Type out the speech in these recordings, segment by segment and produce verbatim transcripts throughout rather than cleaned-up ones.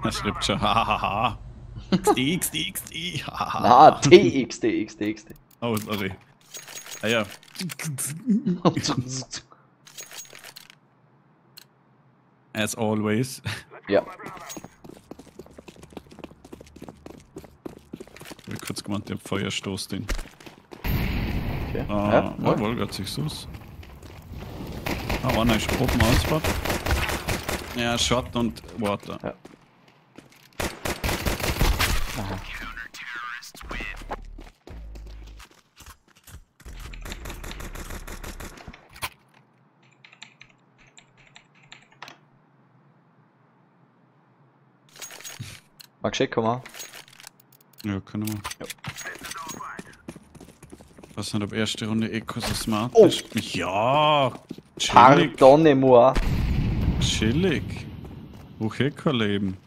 Er schreibt schon, hahaha. X D, X D, X D, hahaha. Na, T X D, X D, X D. Oh, sorry. Ah ja. As always. Ja. Ich hab kurz gemeint, ich hab Feuerstoß den. Okay. Ah, Ja, jawohl, geht sich aus. Ah, einer ist oben ausgebaut. Ja, Shot und Water. Ja. Aha. Magst du kommen? Ja, können wir. Ja. Ich weiß nicht, ob erste Runde Eco so smart Oh. ist. Ja, chillig. Pardonnez-moi. Chillig. Hoch Eco leben.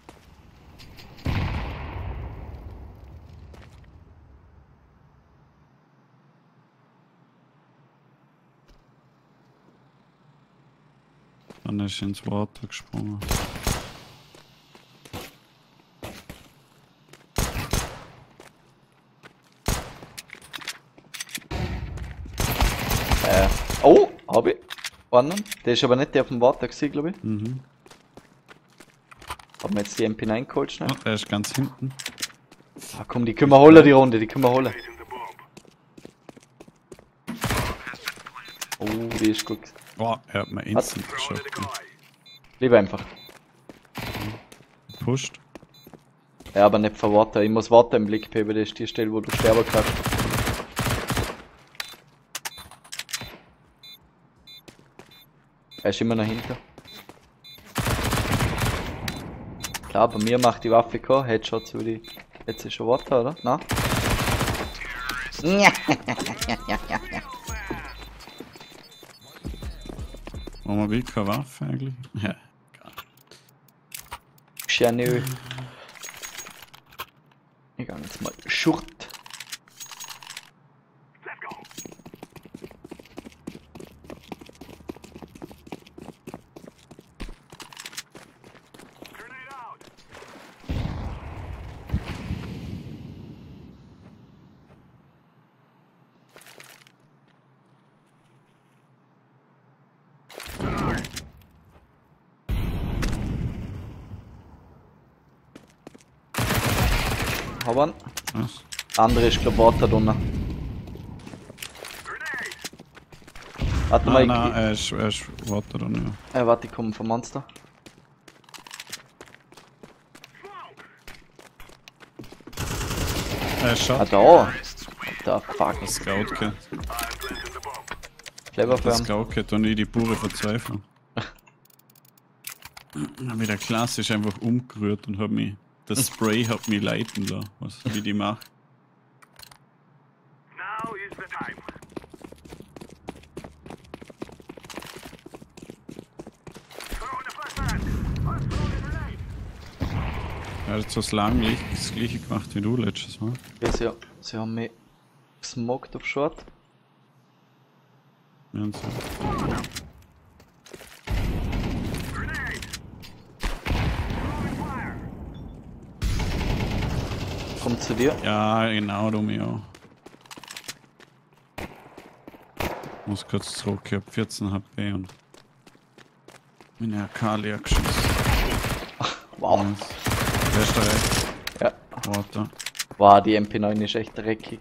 Dann ist er ins Water gesprungen. Äh. Oh, hab ich. Einen. Der ist aber nicht der auf dem Water gewesen, glaube ich. Mhm. Haben wir jetzt die M P neun geholt schnell? Oh, der ist ganz hinten. Ah, komm, die können wir holen, die Runde, die können wir holen. Oh, die ist gut. Oh, er hat mir instant geschossen. Lieber einfach. Pusht. Ja, aber nicht von Water. Ich muss Water im Blick beheben, das ist die Stelle, wo du sterben kannst. Er ist immer noch hinter. Klar, bei mir macht die Waffe keinen Headshots über die. Jetzt ist schon Water, oder? Na? Haben wir wirklich keine Waffe eigentlich? Ja. Ja, nö. Ich geh jetzt mal Schurt. Haben. Was? Andere ist glaub Water drunter. Warte Nein, mal, nein, ich. er ist, er ist Water dann, ja. Äh, warte, ich komme vom Monster. Er ist Ah, Shot. da! Da, fuck. Das Scout Kit. Clever Das für Scout Kit und nicht die pure Verzweiflung. Hab wieder klassisch einfach umgerührt und hab mich. Das Spray hat mich leiten lassen, was wie die macht. Now is the time. Throw in the flashbang. Let's throw the grenade. Er hat so das lang das gleiche gemacht wie du letztes Mal. Ja, sie, sie haben mich gesmoked auf Short. Ja, und so. Grenade. Throwing fire. Kommt zu dir. Ja, genau, du mir auch. Muss kurz zurück, ich hab vierzehn H P und meine A K leer geschossen. Wow. Nice. Wer ist da rechts? Ja. Water. Wow, die M P neun ist echt dreckig.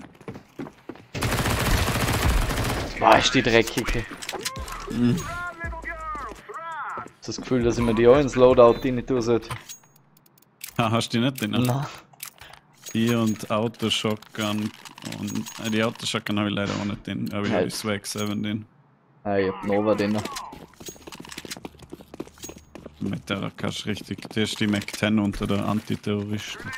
Wow, ist die dreckig. Mhm. Run, little girl. Run. Das Gefühl, dass ich mir die auch ins Loadout rein tun sollte. Ah, hast du die nicht drin? Na. Die und Autoshotgun und äh, die Autoshotgun habe ich leider auch nicht drin, aber ich habe die Swag sieben drin. Ah, ich hab Nova drin. Mit der kannst du richtig, die ist die Mac zehn unter der Antiterroristen.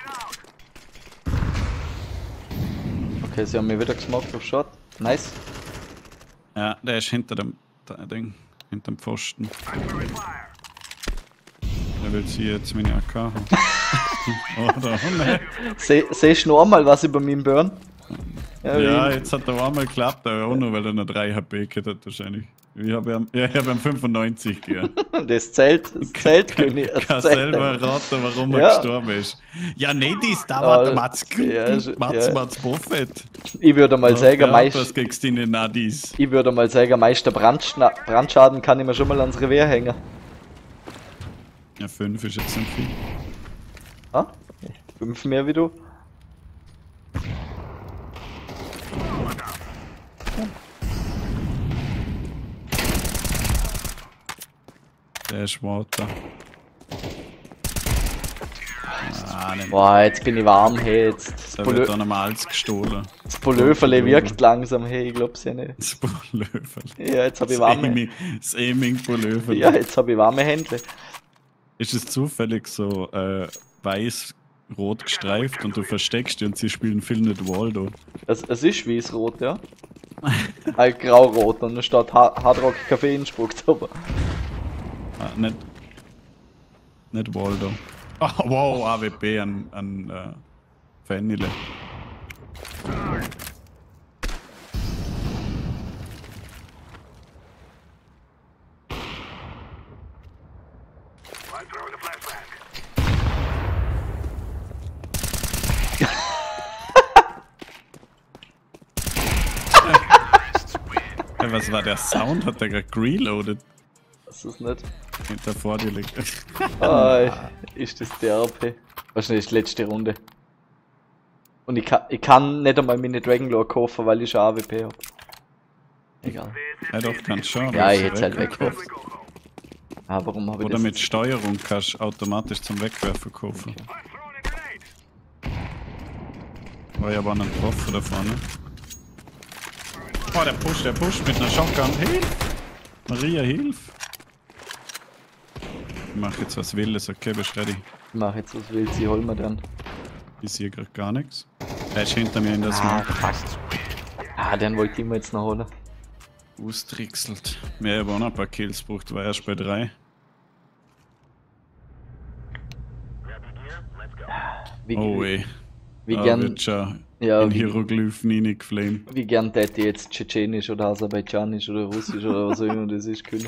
Okay, sie haben mich wieder gesmoked auf Shot. Nice. Ja, der ist hinter dem da, Ding, hinter dem Pfosten. I'm throwing fire. Der will sie jetzt meine A K haben. Oder? Oh, ne. Se, sehst du noch einmal was über meinen Burn? Ja, Ja, wie- jetzt hat er einmal geklappt, aber auch nur, weil er noch drei H P gehabt hat wahrscheinlich. Ich habe ihm, ja, ich hab ihm fünfundneunzig gegeben. Das zählt, das zählt, König. Das Kann zählt. selber raten, warum er Ja. gestorben ist. Ja, nee, die ist da, Ah, war der Mats, ja, ist- Mats, ja. Mats Buffett. Ich würde mal sagen, Ja, meist, was kriegst du in den Nadis? ich würde mal sagen, meister Brandschna Brandschaden kann ich mir schon mal ans Revier hängen. Ja, fünf ist jetzt nicht viel. Ah? Fünf mehr wie du. Der ist Water. Ah, nicht. Boah, jetzt bin ich warm, hey, jetzt. Das, Da Polö wird dann einmal alles gestohlen. das Polöferle wirkt langsam, hey, ich glaub's ja nicht. Das Polöferl. Ja, jetzt hab ich Das warme. Aiming, das Aiming Polöferl. Ja, jetzt hab ich warme Hände. Ist es zufällig so äh, weiß-rot gestreift und du versteckst dich und sie spielen Phil nicht Waldo? Es, es ist weiß-rot, ja. Halt grau-rot und dann steht Ha- Hardrock Café Innsbruck drüber. Ah, nicht, nicht Waldo. Oh, wow, A W P an, an äh, Fanile. I'm throwing a flashback. Hey, was war der Sound? Hat der gerade reloaded? Das ist nicht. Hinter vor dir liegt. Ah, ist das derbe. Wahrscheinlich die letzte Runde. Und ich kann, ich kann nicht einmal meine Dragonlore kaufen, weil ich schon A W P hab. Egal. Ja doch, kannst schon. Ja, aber ich ist hätte halt weg. weggeworfen. Ah, warum habe ich Oder das? mit Steuerung kannst du automatisch zum Wegwerfen kaufen. I'm throwing a grenade. War ja aber einen getroffen da vorne. Oh, der pusht, der pusht mit einer Shotgun. Hilf! Maria, hilf! Ich mach jetzt was Wildes, okay, bist ready. Ich mach jetzt was will sie, hol mir dann. Ich sehe gerade gar nichts. Er ist hinter mir in der Ah, Smoke. fuck. Ah, den wollte ich mir jetzt noch holen. Austrickselt. Ja, ich habe auch noch ein paar Kills gebraucht, war erst bei drei. Grab your gear. Let's go. Wie, Oh ey. wie Da gern, wird schon ja, in wie, Hieroglyphen reingeflamed. wie gern hätte ich jetzt Tschetschenisch oder Aserbaidschanisch oder Russisch oder was auch immer das ist können.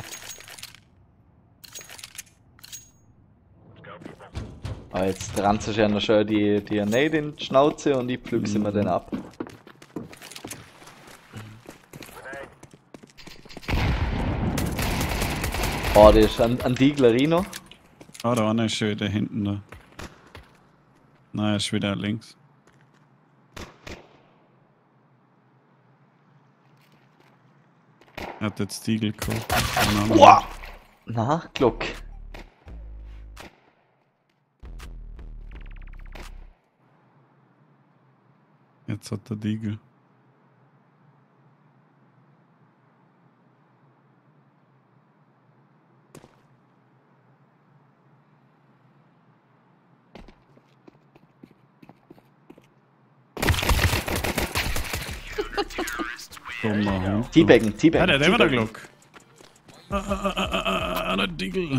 Ah, jetzt ranzt sich ja noch schon die, die Grenade in die Schnauze und ich pflück sie mir dann ab. Oh, der ist an, an Dieglerino. Ah, da einer ist schon wieder hinten da. Nein, er ist wieder links. Er hat jetzt Diegel geholt. Wow. Na, Glock. Jetzt hat er Diegel. Dummer Hund. Teabaggen, Ah, Teabaggen. der hat immer der Teabaggen. Glock. Ah, ah, ah, ah, ah, der Diegel.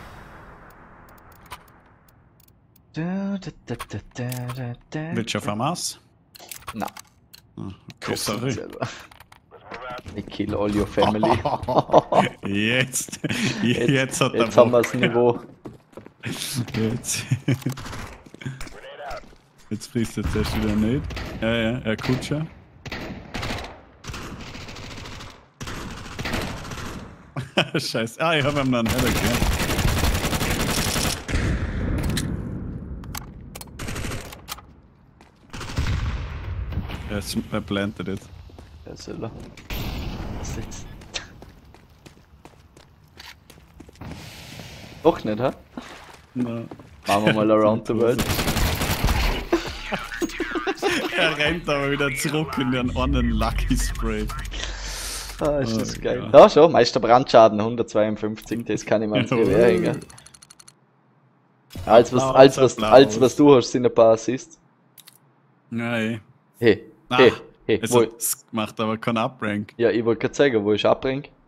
Da, da, da, da, da, da, da. Willst du auf Hamas? Na, Ah, okay, komm sorry. selber. I kill all your family. Jetzt, jetzt hat er Jetzt haben wir Bock. das Niveau. Jetzt. Jetzt frisst er zuerst wieder nicht. Ja, ja, er Kutscher. Scheiße. Ah, ich hab ihm noch einen Header gegeben. Er ist er plantet jetzt. Ja, soll er. Was jetzt? Doch nicht, hä? Na. Machen wir mal around the world. Er rennt aber wieder zurück in den anderen Lucky Spray. Ah, ist das Oh, geil. ja. Ja, schon, Meister Brandschaden hundertzweiundfünfzig, das kann ich mir ans Revier hängen. Alles was, Applaus, alles, was, Applaus. alles, was du hast, sind ein paar Assists. Nein. Hey, Ah, hey, hey, es, wo, es macht aber keinen Uprank. ja, ich wollte gerade sagen, wo ich abrank.